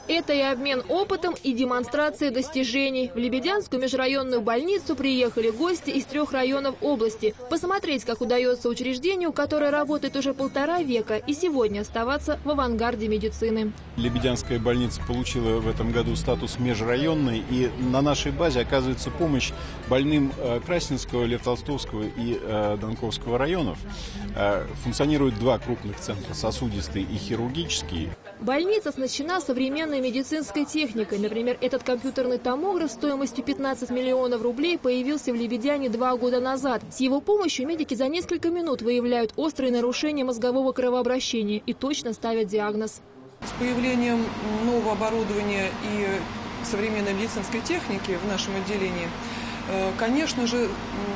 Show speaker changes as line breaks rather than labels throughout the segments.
Это и обмен опытом, и демонстрация достижений. В Лебедянскую межрайонную больницу приехали гости из 3 районов области. Посмотреть, как удается учреждению, которое работает уже 1,5 века, и сегодня оставаться в авангарде медицины.
Лебедянская больница получила в этом году статус межрайонной, и на нашей базе оказывается помощь больным Красненского, Лев Толстовского и Донковского районов. Функционируют 2 крупных центра – сосудистый и хирургический.
Больница оснащена современной медицинской техникой. Например, этот компьютерный томограф стоимостью 15 миллионов рублей появился в Лебедяне 2 года назад. С его помощью медики за несколько минут выявляют острые нарушения мозгового кровообращения и точно ставят диагноз.
С появлением нового оборудования и современной медицинской техники в нашем отделении, конечно же,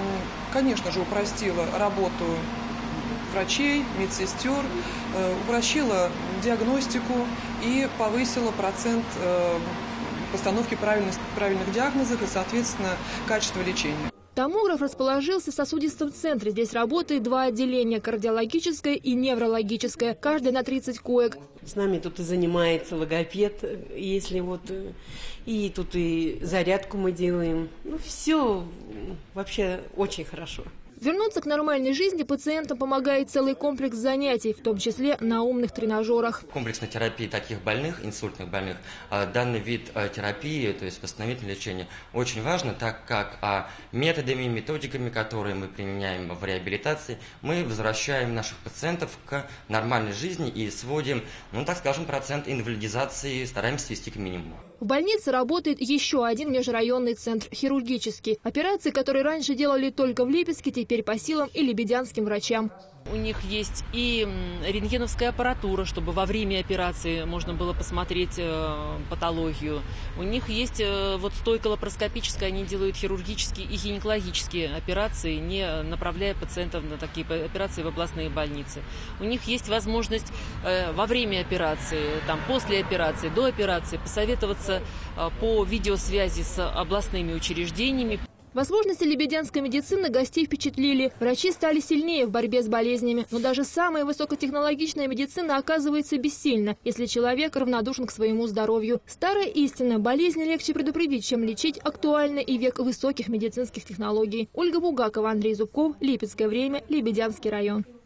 упростила работу врачей, медсестер, упростила диагностику и повысила процент постановки правильных диагнозов и, соответственно, качество лечения.
Томограф расположился в сосудистом центре. Здесь работает 2 отделения – кардиологическое и неврологическое, каждое на 30 коек.
С нами тут и занимается логопед, если вот, и тут и зарядку мы делаем. Ну, все вообще очень хорошо.
Вернуться к нормальной жизни пациентам помогает целый комплекс занятий, в том числе на умных тренажерах.
В комплексной терапии таких больных, инсультных больных, данный вид терапии, то есть восстановительное лечение, очень важно, так как методами, методиками, которые мы применяем в реабилитации, мы возвращаем наших пациентов к нормальной жизни и сводим, ну так скажем, процент инвалидизации, стараемся свести к минимуму.
В больнице работает еще один межрайонный центр – хирургический. Операции, которые раньше делали только в Липецке, теперь по силам и лебедянским врачам.
У них есть и рентгеновская аппаратура, чтобы во время операции можно было посмотреть патологию. У них есть вот стойка лапароскопическая, они делают хирургические и гинекологические операции, не направляя пациентов на такие операции в областные больницы. У них есть возможность во время операции, после операции, до операции посоветоваться по видеосвязи с областными учреждениями.
Возможности лебедянской медицины гостей впечатлили. Врачи стали сильнее в борьбе с болезнями. Но даже самая высокотехнологичная медицина оказывается бессильна, если человек равнодушен к своему здоровью. Старая истина – болезни легче предупредить, чем лечить, актуальна и век высоких медицинских технологий. Ольга Бугакова, Андрей Зубков, Липецкое время, Лебедянский район.